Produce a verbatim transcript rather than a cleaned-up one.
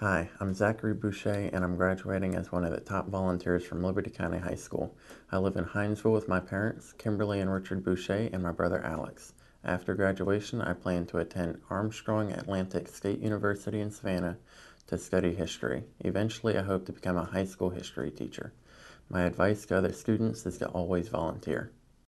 Hi, I'm Zachary Boucher, and I'm graduating as one of the top volunteers from Liberty County High School. I live in Hinesville with my parents, Kimberly and Richard Boucher, and my brother Alex. After graduation, I plan to attend Armstrong Atlantic State University in Savannah to study history. Eventually, I hope to become a high school history teacher. My advice to other students is to always volunteer.